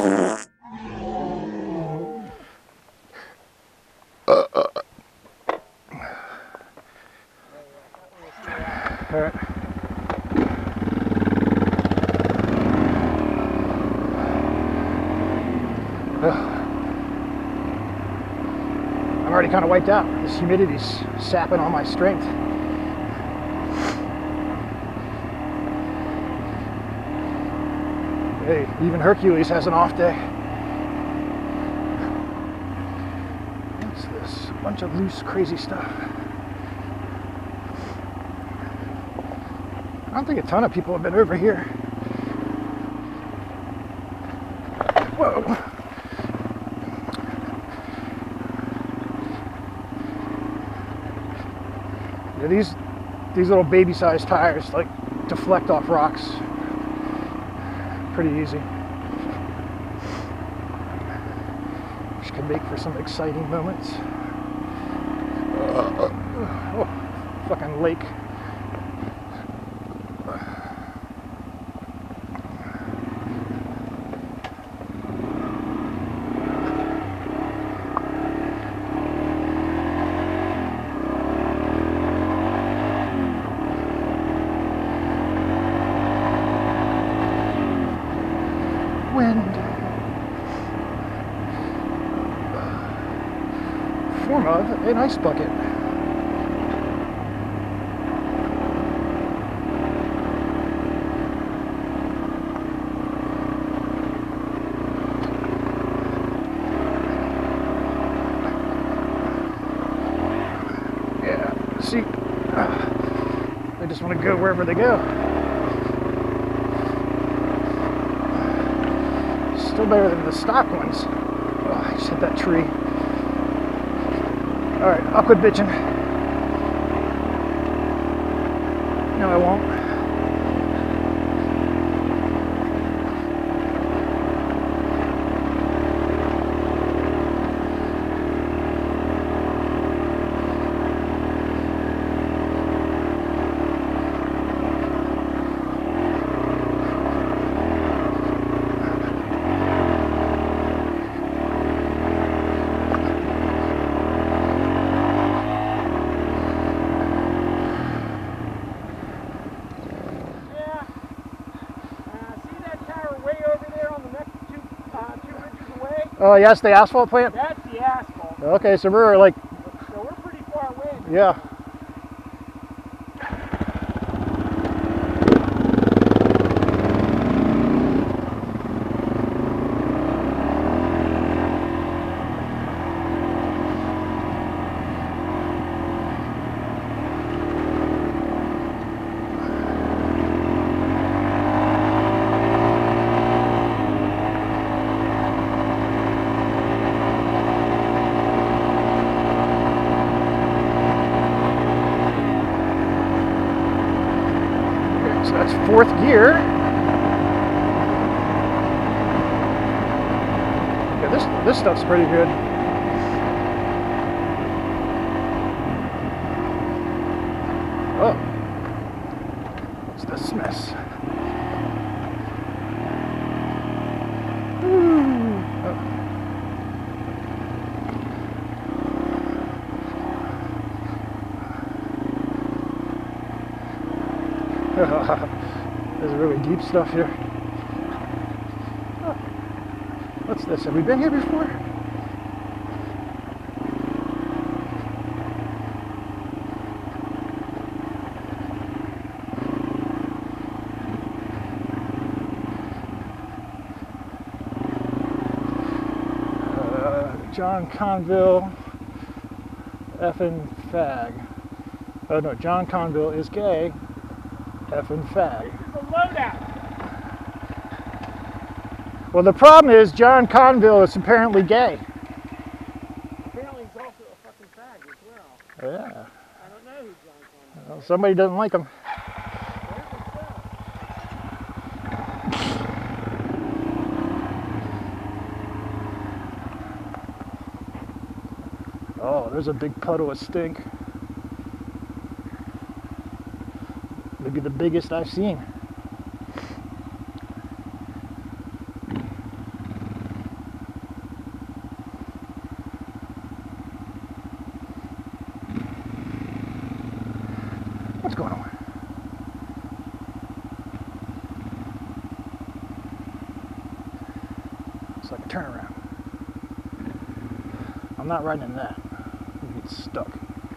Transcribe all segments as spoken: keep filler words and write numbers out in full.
Uh, uh. All right. I'm already kind of wiped out. This humidity's sapping all my strength. Hey, even Hercules has an off day. What's this? A bunch of loose, crazy stuff. I don't think a ton of people have been over here. Whoa. Yeah, these these little baby-sized tires like deflect off rocks pretty easy, which can make for some exciting moments. Uh, uh, oh, fucking lake. Wind. Form of an ice bucket. Yeah, see, uh, they just want to go wherever they go. Still better than the stock ones. Oh, I just hit that tree. Alright, I'll quit bitching. No, I won't. Oh, uh, yes, the asphalt plant? That's the asphalt. Okay, so we're like... So we're pretty far away. Yeah. So that's fourth gear. Yeah, this this stuff's pretty good. Oh, what's this mess? Ooh. Oh. There's really deep stuff here. Oh. What's this? Have we been here before? Uh, John Conville, effing fag. Oh no, John Conville is gay. Effing fag. This is a loadout. Well, the problem is John Conville is apparently gay. Apparently he's also a fucking fag as well. Yeah. I don't know who John Conville is. Well, somebody doesn't like him. Oh, there's a big puddle of stink. Maybe the biggest I've seen. What's going on? It's like a turnaround. I'm not riding in that. You get stuck.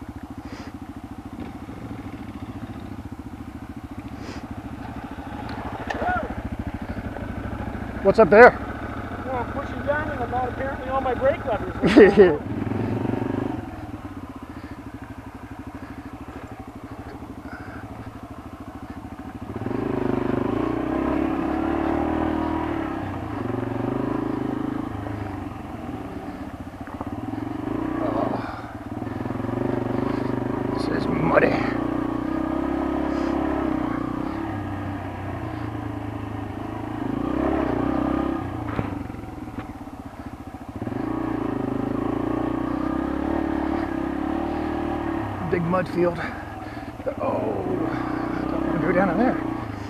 What's up there? Well, I'm pushing down and I'm not apparently on my brake levers. Muddy. Big mud field. Oh, don't want to go down in there.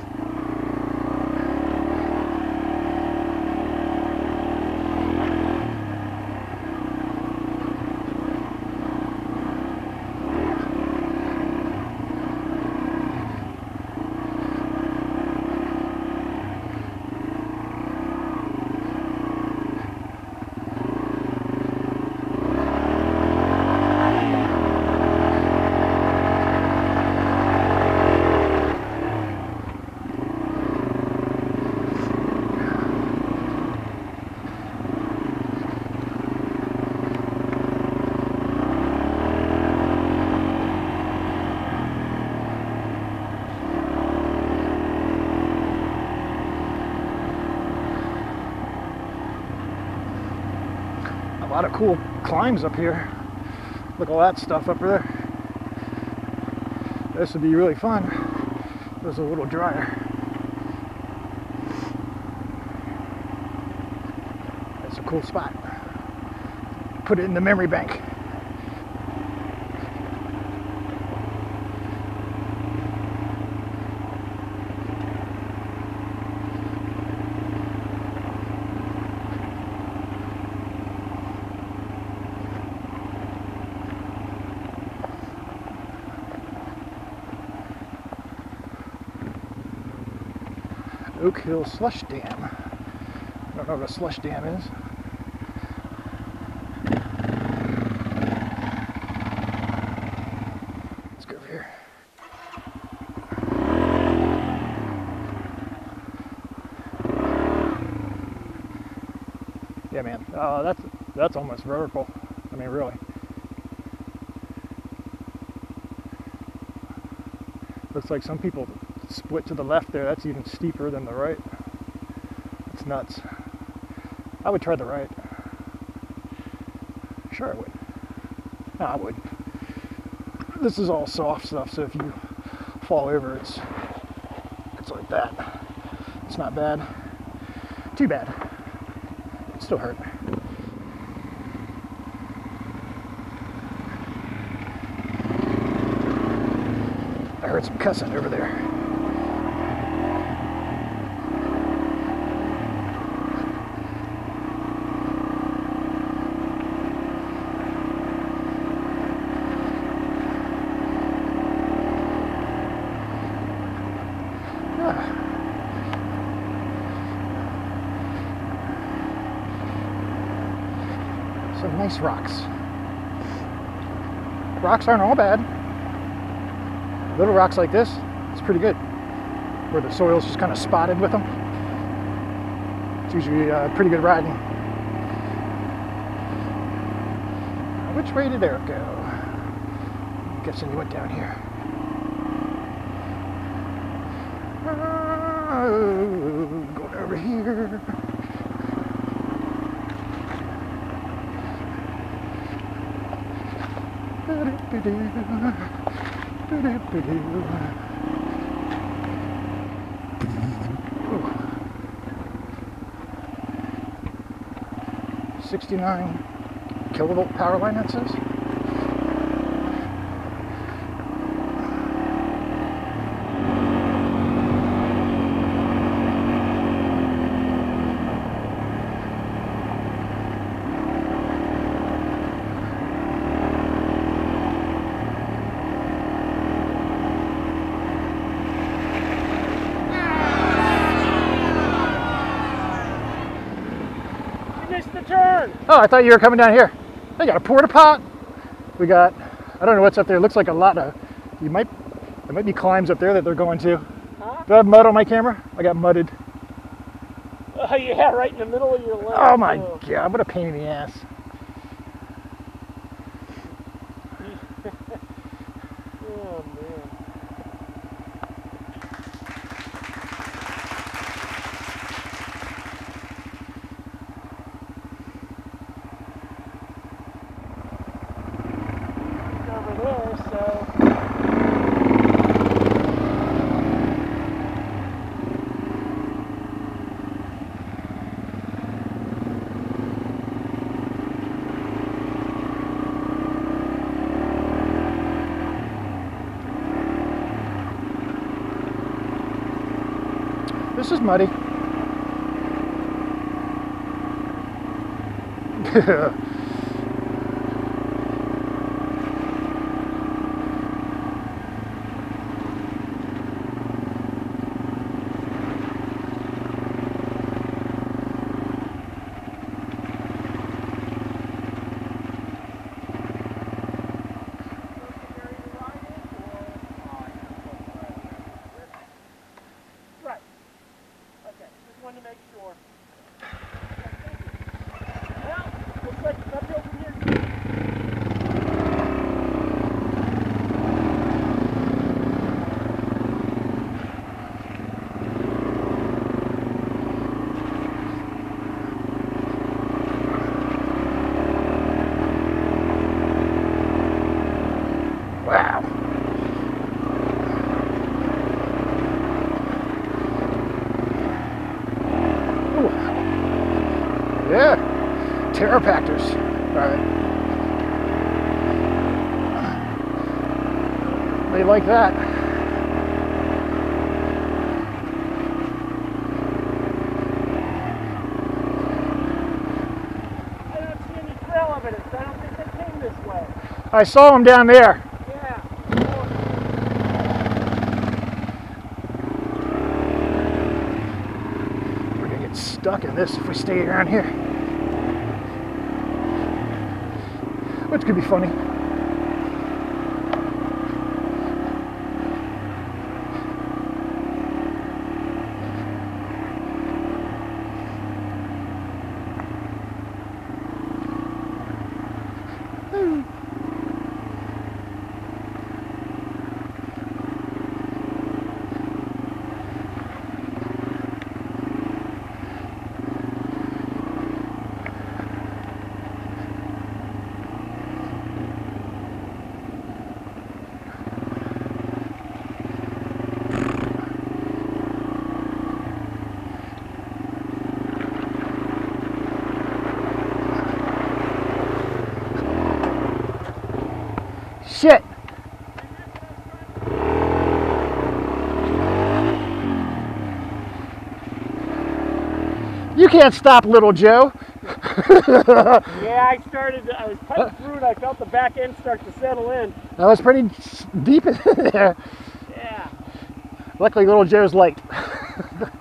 A lot of cool climbs up here. Look at all that stuff up there. This would be really fun. It was a little drier. That's a cool spot. Put it in the memory bank. Oak Hill Slush Dam. I don't know what a slush dam is. Let's go over here. Yeah, man. Uh, that's that's almost vertical. I mean, really. Looks like some people split to the left there. That's even steeper than the right. It's nuts. I would try the right. Sure I would. No, I would. This is all soft stuff, so if you fall over, it's it's like that. It's not bad. Too bad. It still hurt. I heard some cussing over there. Some nice rocks. Rocks aren't all bad. Little rocks like this, it's pretty good. Where the soil's just kind of spotted with them. It's usually uh, pretty good riding. Which way did Eric go? I'm guessing he went down here. Oh, going over here. sixty-nine kilovolt power line, that says. Oh, I thought you were coming down here. They got a porta pot. We got, I don't know what's up there. It looks like a lot of, you might, there might be climbs up there that they're going to. Huh? Do I have mud on my camera? I got mudded. Oh yeah, right in the middle of your leg. Oh my too. God, what a pain in the ass. Oh man. It's over there, so. This is muddy. To make sure. Well, looks like it's uphill from here. Wow. Yeah, pteropactors. All right. They like that. I don't see any trail evidence. I don't think they came this way. I saw them down there. Yeah. We're gonna get stuck in this if we stay around here. Which could be funny. Shit! You can't stop little Joe. Yeah, I started, I was cutting through and I felt the back end start to settle in. That was pretty deep in there. Yeah. Luckily little Joe's light.